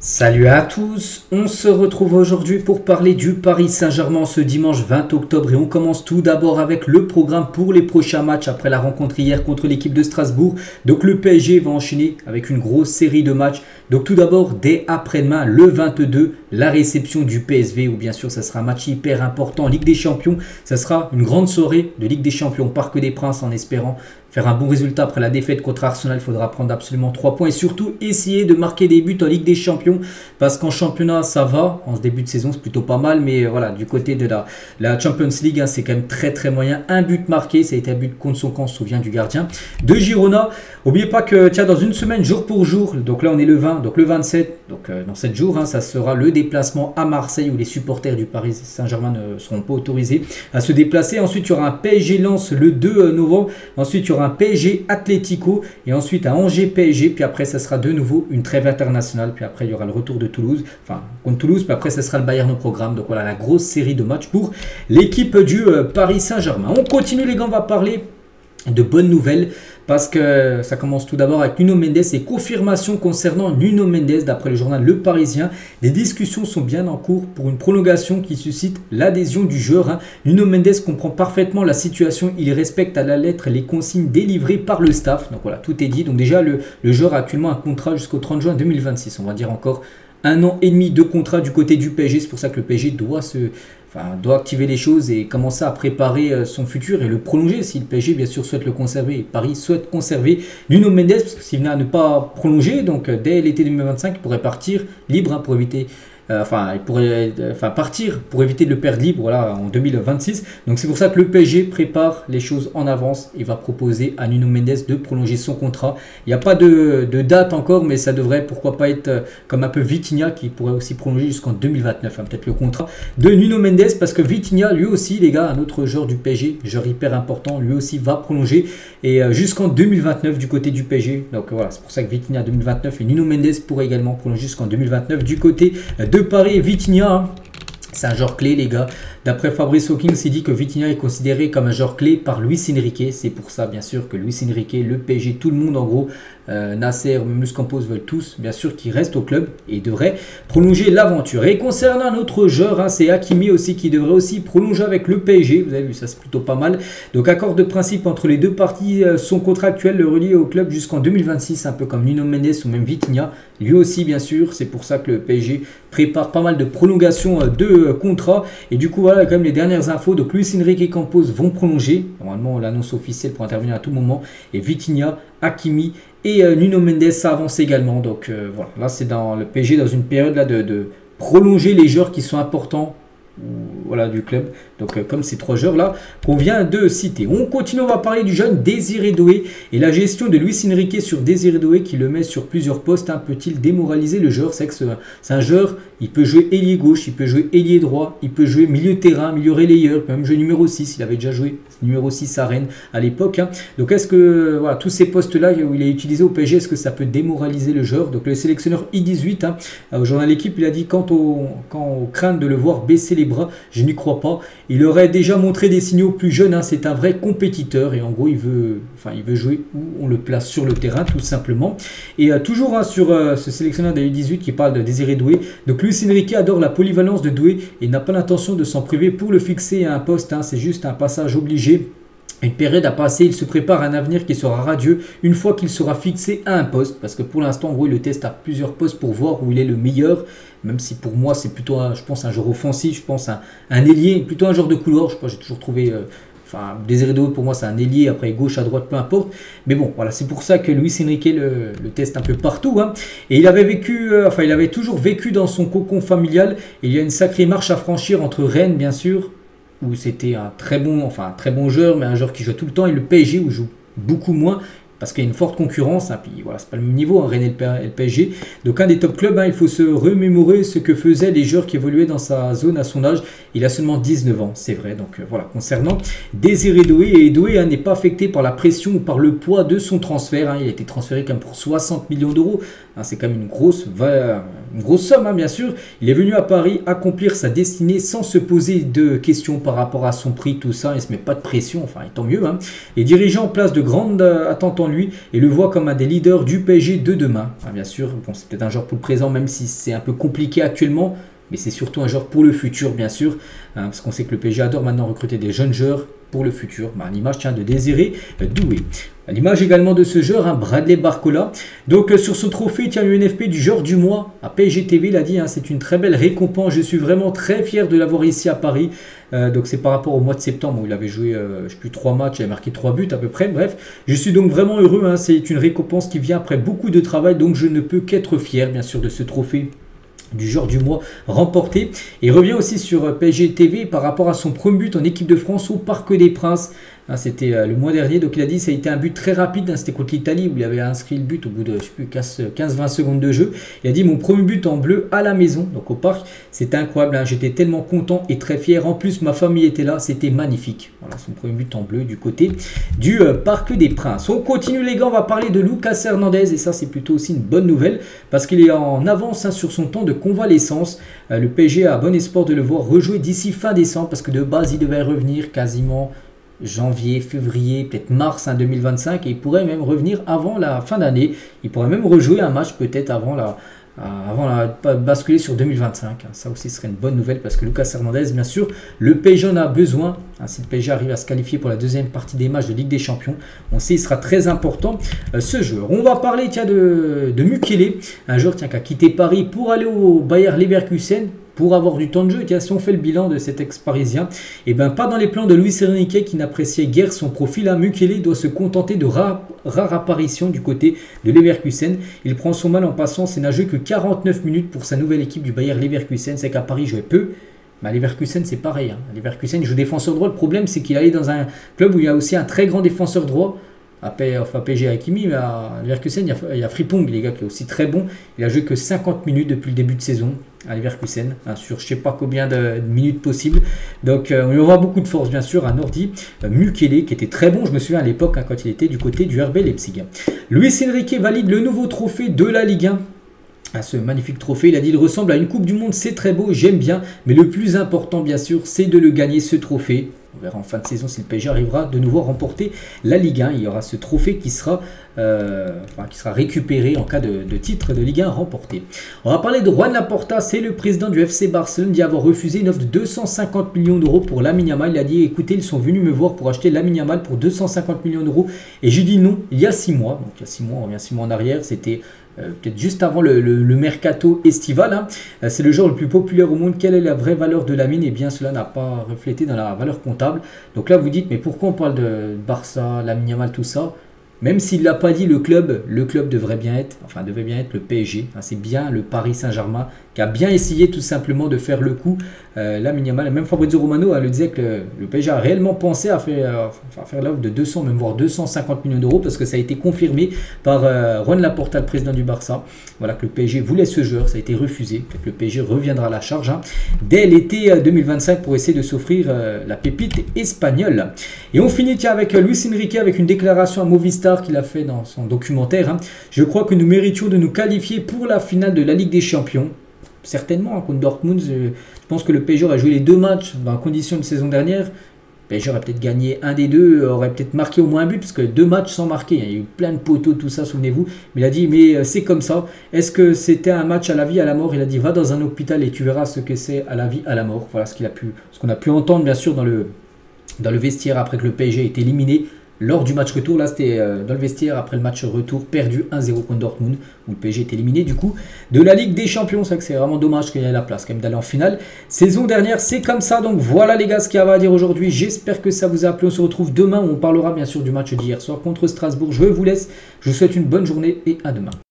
Salut à tous, on se retrouve aujourd'hui pour parler du Paris Saint-Germain ce dimanche 20 octobre et on commence tout d'abord avec le programme pour les prochains matchs après la rencontre hier contre l'équipe de Strasbourg. Donc le PSG va enchaîner avec une grosse série de matchs. Donc tout d'abord dès après-demain le 22, la réception du PSV où bien sûr ça sera un match hyper important en Ligue des Champions. Ça sera une grande soirée de Ligue des Champions au Parc des Princes en espérant faire un bon résultat après la défaite contre Arsenal. Il faudra prendre absolument 3 points et surtout essayer de marquer des buts en Ligue des Champions parce qu'en championnat ça va, en ce début de saison c'est plutôt pas mal, mais voilà, du côté de la Champions League c'est quand même très moyen. Un but marqué, ça a été un but contre son camp, on se souvient du gardien de Girona. N'oubliez pas que tiens, dans une semaine jour pour jour, donc là on est le 20, donc le 27, donc dans 7 jours, ça sera le déplacement à Marseille où les supporters du Paris Saint-Germain ne seront pas autorisés à se déplacer. Ensuite il y aura un PSG Lens le 2 novembre, ensuite il y aura un PSG Atlético et ensuite un Angers PSG, puis après ça sera de nouveau une trêve internationale, puis après il y aura le retour de Toulouse, enfin contre Toulouse, puis après ça sera le Bayern au programme. Donc voilà la grosse série de matchs pour l'équipe du Paris Saint-Germain. On continue les gars, on va parler de bonnes nouvelles parce que ça commence tout d'abord avec Nuno Mendes et confirmation concernant Nuno Mendes d'après le journal Le Parisien. Des discussions sont bien en cours pour une prolongation qui suscite l'adhésion du joueur. Nuno Mendes comprend parfaitement la situation, il respecte à la lettre les consignes délivrées par le staff. Donc voilà, tout est dit. Donc déjà le joueur a actuellement un contrat jusqu'au 30 juin 2026, on va dire encore 1 an et demi de contrat du côté du PSG. C'est pour ça que le PSG doit activer les choses et commencer à préparer son futur et le prolonger si le PSG bien sûr souhaite le conserver et Paris souhaite conserver Nuno Mendes, parce que s'il venait à ne pas prolonger, donc dès l'été 2025 il pourrait partir libre pour éviter il pourrait partir pour éviter de le perdre libre voilà, en 2026. Donc c'est pour ça que le PSG prépare les choses en avance et va proposer à Nuno Mendes de prolonger son contrat. Il n'y a pas de date encore, mais ça devrait pourquoi pas être comme un peu Vitinha qui pourrait aussi prolonger jusqu'en 2029, peut-être le contrat de Nuno Mendes, parce que Vitinha lui aussi les gars, un autre joueur du PSG, joueur hyper important, lui aussi va prolonger et jusqu'en 2029 du côté du PSG. Donc voilà, c'est pour ça que Vitinha 2029 et Nuno Mendes pourraient également prolonger jusqu'en 2029 du côté de Paris. Vitinha, c'est un joueur clé les gars. D'après Fabrice Hawkins, il dit que Vitinha est considéré comme un joueur clé par Luis Enrique. C'est pour ça bien sûr que Luis Enrique, le PSG, tout le monde en gros, Nasser, Luis Campos veulent tous bien sûr qu'il reste au club et devrait prolonger l'aventure. Et concernant un autre joueur, c'est Hakimi aussi qui devrait aussi prolonger avec le PSG. Vous avez vu, ça c'est plutôt pas mal. Donc accord de principe entre les deux parties, son contrat actuel le relie au club jusqu'en 2026, un peu comme Nuno Mendes ou même Vitinha. Lui aussi bien sûr, c'est pour ça que le PSG prépare pas mal de prolongations de contrats. Et du coup voilà quand même les dernières infos. Donc Luis Enrique et Campos vont prolonger. Normalement l'annonce officielle pour intervenir à tout moment. Et Vitinha, Hakimi et Nuno Mendes ça avance également. Donc voilà, là c'est dans le PSG dans une période là de prolonger les joueurs qui sont importants voilà, du club. Donc comme ces trois joueurs là qu'on vient de citer. On continue, on va parler du jeune Désiré Doué et la gestion de Luis Enrique sur Désiré Doué qui le met sur plusieurs postes. Peut-il démoraliser le joueur? C'est que c'est un joueur, il peut jouer ailier gauche, il peut jouer ailier droit, il peut jouer milieu de terrain, milieu relayeur, il peut même jouer numéro 6, il avait déjà joué numéro 6 à Rennes à l'époque. Donc est-ce que voilà, tous ces postes là où il est utilisé au PSG, est-ce que ça peut démoraliser le joueur? Donc le sélectionneur I18 au journal L'équipe, il a dit quant aux craintes de le voir baisser les bras, je n'y crois pas. Il aurait déjà montré des signaux plus jeunes, c'est un vrai compétiteur et en gros il veut jouer où on le place sur le terrain tout simplement. Et toujours sur ce sélectionneur de U18 qui parle de Désiré Doué. Donc Luis Enrique adore la polyvalence de Doué et n'a pas l'intention de s'en priver pour le fixer à un poste, c'est juste un passage obligé. Une période à passer, il se prépare à un avenir qui sera radieux une fois qu'il sera fixé à un poste. Parce que pour l'instant, en gros, il le teste à plusieurs postes pour voir où il est le meilleur. Même si pour moi, c'est plutôt, je pense, un joueur offensif. Je pense un ailier, plutôt un joueur de couloir. Je sais pas, j'ai toujours trouvé... Désiré Doué pour moi c'est un ailier, après gauche à droite peu importe, mais bon voilà, c'est pour ça que Luis Enrique le teste un peu partout et il avait il avait toujours vécu dans son cocon familial et il y a une sacrée marche à franchir entre Rennes bien sûr où c'était un très bon joueur, mais un joueur qui joue tout le temps, et le PSG où il joue beaucoup moins parce qu'il y a une forte concurrence, puis voilà, c'est pas le même niveau, Rennes et le PSG. Donc un des top clubs, il faut se remémorer ce que faisaient les joueurs qui évoluaient dans sa zone à son âge. Il a seulement 19 ans, c'est vrai. Donc voilà, concernant Désiré Doué, et Doué n'est pas affecté par la pression ou par le poids de son transfert. Il a été transféré quand même pour 60 millions d'euros. C'est quand même une grosse une grosse somme, hein, bien sûr. Il est venu à Paris accomplir sa destinée sans se poser de questions par rapport à son prix, tout ça. Il ne se met pas de pression, enfin, et tant mieux. Hein. Les dirigeants placent de grandes attentes en lui et le voient comme un des leaders du PSG de demain. Hein, bien sûr, bon, c'est peut-être un joueur pour le présent, même si c'est un peu compliqué actuellement. Mais c'est surtout un joueur pour le futur, bien sûr. Hein, parce qu'on sait que le PSG adore maintenant recruter des jeunes joueurs pour le futur. À l'image de Désiré Doué. À l'image également de ce joueur, hein, Bradley Barcola. Donc sur ce trophée, il tient le NFP du joueur du mois à PSG TV. Il a dit, hein, c'est une très belle récompense. Je suis vraiment très fier de l'avoir ici à Paris. Donc c'est par rapport au mois de septembre où il avait joué, je ne sais plus, 3 matchs, il avait marqué 3 buts à peu près. Bref, je suis donc vraiment heureux. Hein, c'est une récompense qui vient après beaucoup de travail. Donc je ne peux qu'être fier, bien sûr, de ce trophée du joueur du mois remporté. Et il revient aussi sur PSG TV par rapport à son premier but en équipe de France au Parc des Princes. Hein, c'était le mois dernier, donc il a dit que ça a été un but très rapide, hein, c'était contre l'Italie où il avait inscrit le but au bout de 15-20 secondes de jeu. Il a dit mon premier but en bleu à la maison, donc au parc, c'était incroyable, hein, j'étais tellement content et très fier. En plus ma famille était là, c'était magnifique. Voilà son premier but en bleu du côté du Parc des Princes. On continue les gars, on va parler de Lucas Hernandez et ça c'est plutôt aussi une bonne nouvelle parce qu'il est en avance, hein, sur son temps de convalescence. Le PSG a bon espoir de le voir rejouer d'ici fin décembre parce que de base il devait revenir quasiment janvier, février, peut-être mars 2025 et il pourrait même revenir avant la fin d'année. Il pourrait même rejouer un match peut-être avant basculer sur 2025. Ça aussi serait une bonne nouvelle parce que Lucas Hernandez, bien sûr, le PSG en a besoin. Si le PSG arrive à se qualifier pour la deuxième partie des matchs de Ligue des Champions, on sait qu'il sera très important ce joueur. On va parler de Mukiele, un joueur qui a quitté Paris pour aller au Bayer Leverkusen pour avoir du temps de jeu. Si on fait le bilan de cet ex-parisien, et bien pas dans les plans de Luis Enrique qui n'appréciait guère son profil. Mukiele doit se contenter de rares apparitions du côté de Leverkusen. Il prend son mal en passant, c'est n'a joué que 49 minutes pour sa nouvelle équipe du Bayer Leverkusen. C'est qu'à Paris il jouait peu. Mais à Leverkusen, c'est pareil. Hein. Leverkusen, il joue défenseur droit. Le problème, c'est qu'il allait dans un club où il y a aussi un très grand défenseur droit. Enfin, PSG Hakimi, mais à Leverkusen, il y a Frimpong, les gars, qui est aussi très bon. Il a joué que 50 minutes depuis le début de saison à Leverkusen, hein, sur je ne sais pas combien de minutes possibles. Donc, on lui envoie beaucoup de force, bien sûr, à Nordi. Mukiele, qui était très bon, je me souviens à l'époque, hein, quand il était du côté du RB Leipzig. Luis Enrique valide le nouveau trophée de la Ligue 1. À ce magnifique trophée, il a dit il ressemble à une Coupe du Monde, c'est très beau, j'aime bien, mais le plus important bien sûr c'est de le gagner ce trophée. On verra en fin de saison si le PSG arrivera de nouveau à remporter la Ligue 1. Il y aura ce trophée qui sera récupéré en cas de titre de Ligue 1 remporté. On va parler de Juan Laporta, c'est le président du FC Barcelone d'y avoir refusé une offre de 250 millions d'euros pour Lamine Yamal. Il a dit écoutez, ils sont venus me voir pour acheter Lamine Yamal pour 250 millions d'euros et j'ai dit non il y a 6 mois. Donc il y a 6 mois, on revient 6 mois en arrière, c'était peut-être juste avant le mercato estival. Hein. C'est le joueur le plus populaire au monde. Quelle est la vraie valeur de Lamine? Eh bien cela n'a pas reflété dans la valeur comptable. Donc là vous dites mais pourquoi on parle de Barça, Lamine Yamal, tout ça? Même s'il ne l'a pas dit, le club devait bien être le PSG. Hein, c'est bien le Paris Saint-Germain qui a bien essayé tout simplement de faire le coup. Lamine Yamal, même Fabrizio Romano le disait que le PSG a réellement pensé à faire l'offre de 200, même voire 250 millions d'euros parce que ça a été confirmé par Juan Laporta, le président du Barça. Voilà que le PSG voulait ce joueur, ça a été refusé. Peut-être que le PSG reviendra à la charge, hein, dès l'été 2025 pour essayer de s'offrir la pépite espagnole. Et on finit avec Luis Enrique avec une déclaration à Movistar qu'il a fait dans son documentaire. Hein. Je crois que nous méritions de nous qualifier pour la finale de la Ligue des Champions. Certainement, hein, contre Dortmund, je pense que le PSG aurait joué les 2 matchs dans la condition de saison dernière. Le PSG aurait peut-être gagné un des deux, aurait peut-être marqué au moins un but, parce que 2 matchs sans marquer. Il y a eu plein de poteaux, tout ça, souvenez-vous. Mais il a dit, mais c'est comme ça. Est-ce que c'était un match à la vie, à la mort? Il a dit, va dans un hôpital et tu verras ce que c'est à la vie, à la mort. Voilà ce qu'on a pu entendre, bien sûr, dans le vestiaire après que le PSG ait été éliminé. Lors du match retour, là c'était dans le vestiaire après le match retour, perdu 1-0 contre Dortmund, où le PSG est éliminé du coup de la Ligue des Champions. C'est vrai que c'est vraiment dommage qu'il y ait la place quand même d'aller en finale. Saison dernière, c'est comme ça. Donc voilà les gars ce qu'il y avait à dire aujourd'hui. J'espère que ça vous a plu. On se retrouve demain où on parlera bien sûr du match d'hier soir contre Strasbourg. Je vous laisse. Je vous souhaite une bonne journée et à demain.